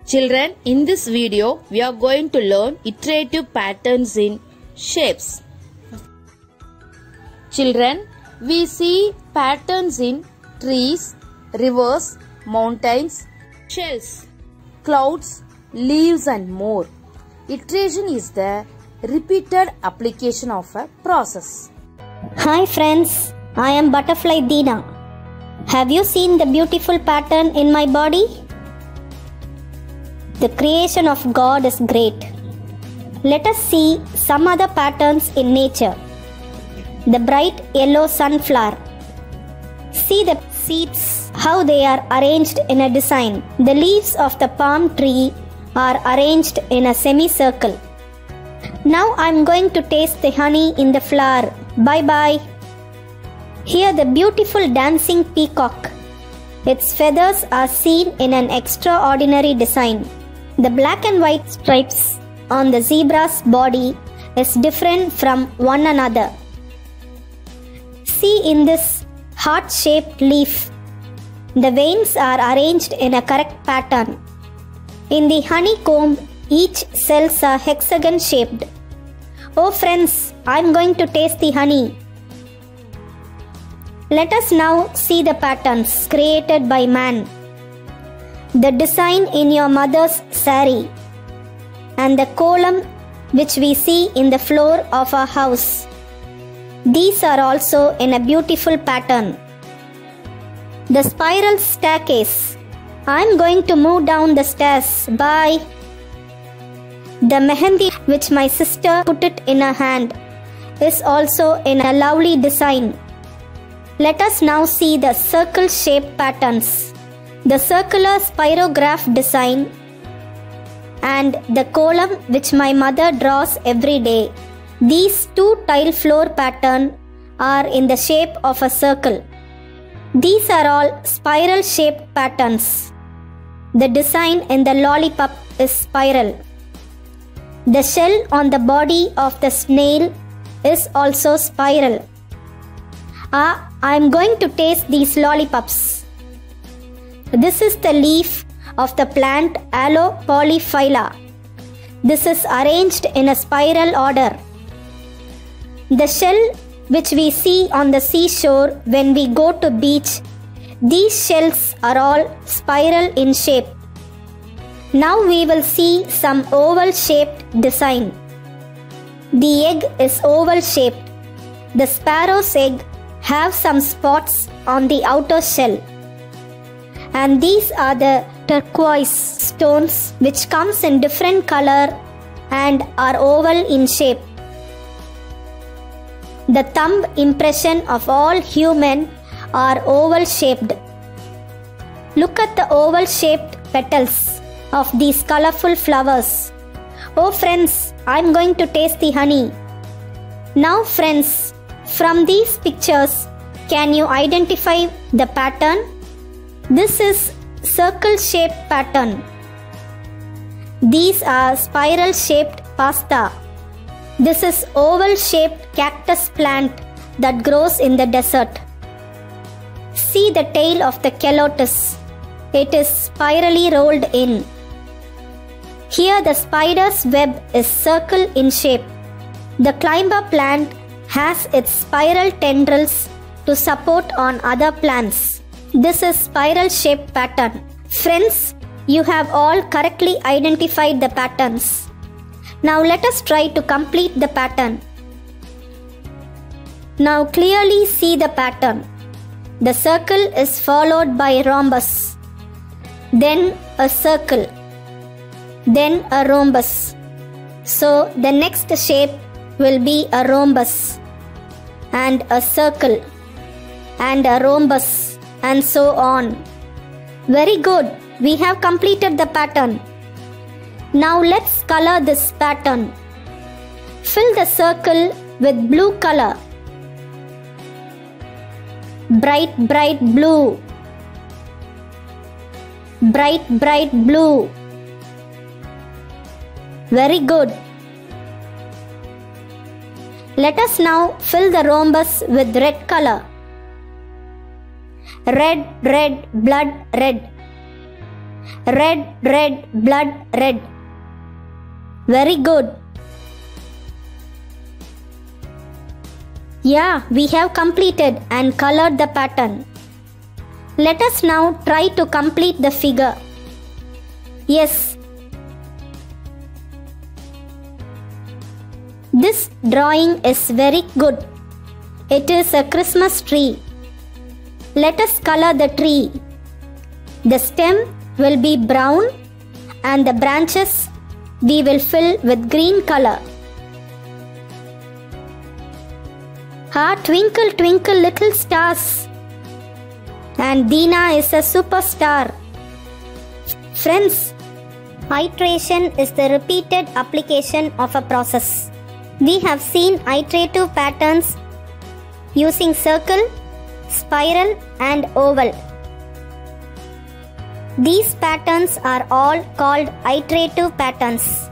Children, in this video, we are going to learn iterative patterns in shapes. Children, we see patterns in trees, rivers, mountains, shells, clouds, leaves and more. Iteration is the repeated application of a process. Hi friends, I am Butterfly Deena. Have you seen the beautiful pattern in my body? The creation of God is great. Let us see some other patterns in nature. The bright yellow sunflower. See the seeds, how they are arranged in a design. The leaves of the palm tree are arranged in a semicircle. Now I am going to taste the honey in the flower. Bye bye. Here the beautiful dancing peacock. Its feathers are seen in an extraordinary design. The black and white stripes on the zebra's body is different from one another. See in this heart-shaped leaf. The veins are arranged in a correct pattern. In the honeycomb, each cells are hexagon-shaped. Oh friends, I am going to taste the honey. Let us now see the patterns created by man. The design in your mother's saree and the column which we see in the floor of our house. These are also in a beautiful pattern. The spiral staircase. I am going to move down the stairs. Bye. The mehendi which my sister put it in her hand is also in a lovely design. Let us now see the circle shape patterns. The circular spirograph design and the column which my mother draws every day. These two tile floor pattern are in the shape of a circle. These are all spiral shaped patterns. The design in the lollipop is spiral. The shell on the body of the snail is also spiral. I am going to taste these lollipops. This is the leaf of the plant Aloe polyphylla. This is arranged in a spiral order. The shell which we see on the seashore when we go to beach, these shells are all spiral in shape. Now we will see some oval shaped design. The egg is oval shaped. The sparrow's egg have some spots on the outer shell. And these are the turquoise stones which comes in different color and are oval in shape. The thumb impression of all human are oval shaped. Look at the oval shaped petals of these colorful flowers. Oh friends, I am going to taste the honey. Now friends, from these pictures, can you identify the pattern? This is circle shaped pattern. These are spiral shaped pasta. This is oval shaped cactus plant that grows in the desert. See the tail of the calotus. It is spirally rolled in. Here the spider's web is circle in shape. The climber plant has its spiral tendrils to support on other plants. This is spiral shaped pattern. Friends, you have all correctly identified the patterns. Now let us try to complete the pattern. Now clearly see the pattern. The circle is followed by a rhombus, then a circle, then a rhombus. So the next shape will be a rhombus and a circle and a rhombus and so on. Very good. We have completed the pattern. Now let's color this pattern. Fill the circle with blue color. Bright, bright blue. Bright, bright blue. Very good. Let us now fill the rhombus with red color. Red, red, blood red. Red, red, blood red. Very good. Yeah, we have completed and colored the pattern. Let us now try to complete the figure. Yes. This drawing is very good. It is a Christmas tree. Let us color the tree. The stem will be brown and the branches we will fill with green color. Twinkle, twinkle, little stars. And Dina is a superstar. Friends, iteration is the repeated application of a process. We have seen iterative patterns using circle, spiral, and oval. These patterns are all called iterative patterns.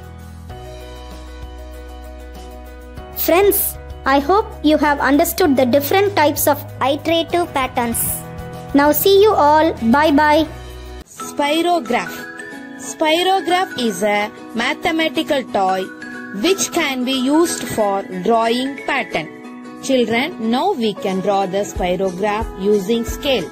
Friends, I hope you have understood the different types of iterative patterns. Now see you all. Bye bye. Spirograph. Spirograph is a mathematical toy which can be used for drawing pattern. Children, now we can draw the spirograph using scale.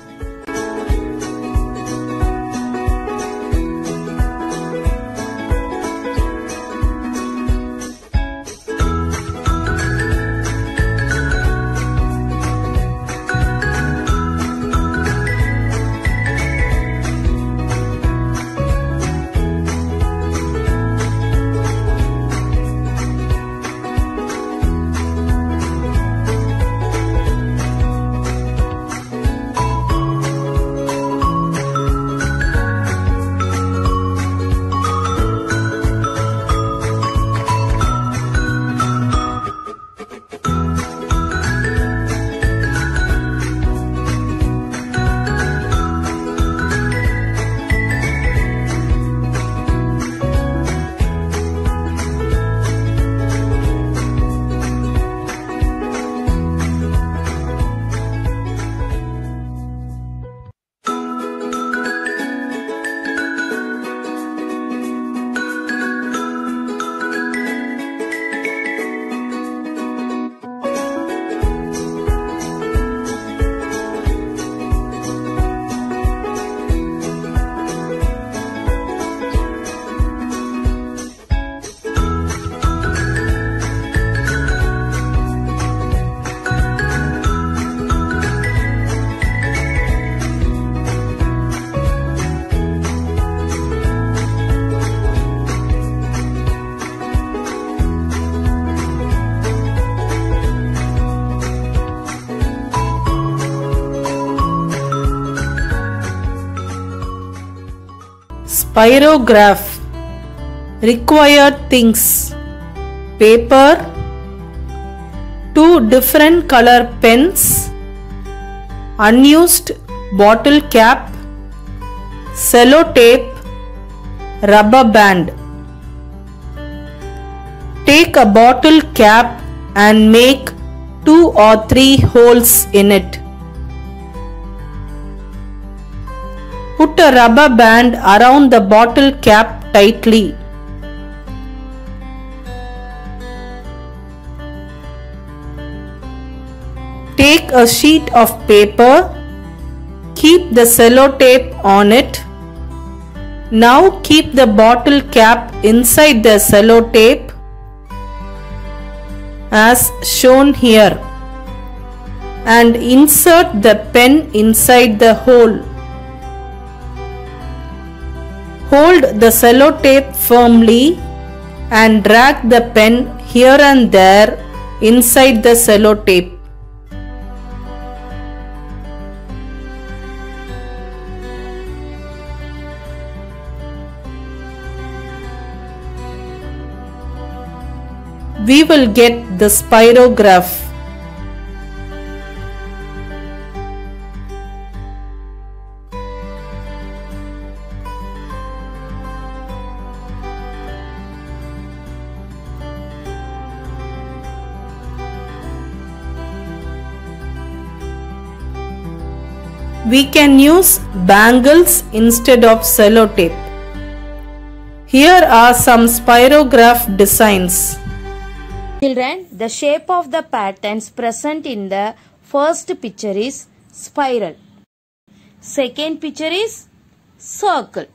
Spirograph. Required things: paper, 2 different color pens, unused bottle cap, sellotape, rubber band. Take a bottle cap and make 2 or 3 holes in it. Put a rubber band around the bottle cap tightly. Take a sheet of paper. Keep the sellotape on it. Now keep the bottle cap inside the sellotape as shown here and insert the pen inside the hole. Hold the sellotape firmly and drag the pen here and there inside the sellotape. We will get the spirograph. we can use bangles instead of sellotape. Here are some spirograph designs. Children, the shape of the patterns present in the first picture is spiral. Second picture is circle.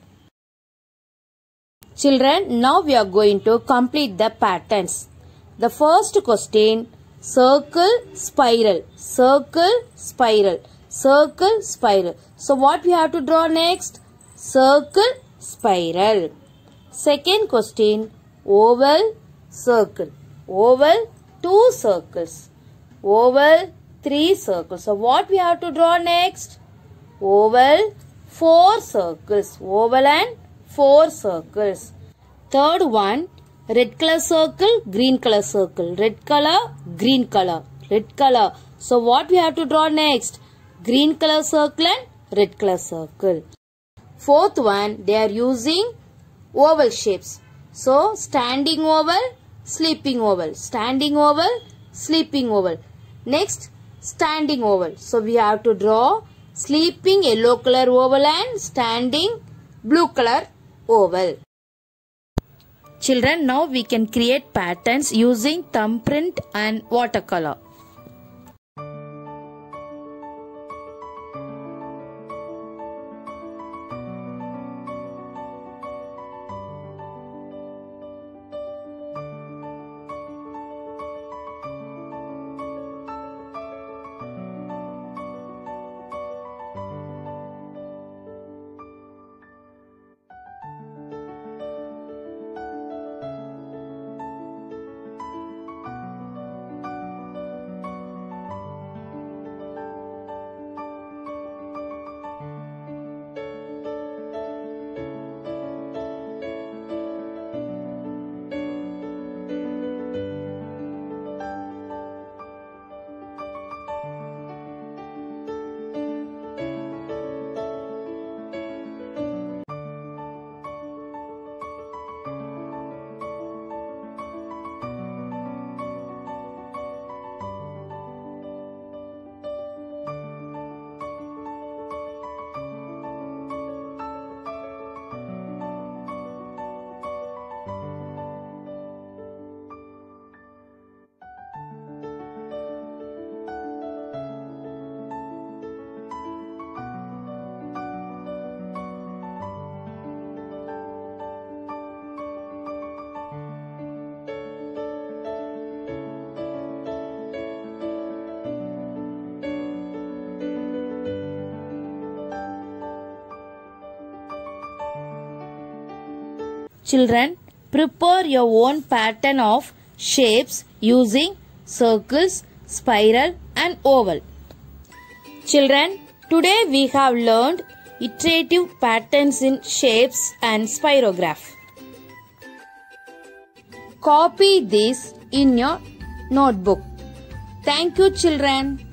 Children, now we are going to complete the patterns. The first question, circle, spiral, circle, spiral, circle, spiral. So what we have to draw next? Circle, spiral. Second question, oval, circle, oval, 2 circles, oval, 3 circles. So what we have to draw next? Oval, 4 circles, oval and 4 circles. Third one, red color circle, green color circle, red color, green color, red color. So what we have to draw next? Green color circle and red color circle. Fourth one, they are using oval shapes. So standing oval, sleeping oval, standing oval, sleeping oval. Next, standing oval. So we have to draw sleeping yellow color oval and standing blue color oval. Children, now we can create patterns using thumbprint and watercolor. Children, prepare your own pattern of shapes using circles, spiral and oval. Children, today we have learned iterative patterns in shapes and spirograph. Copy this in your notebook. Thank you, children.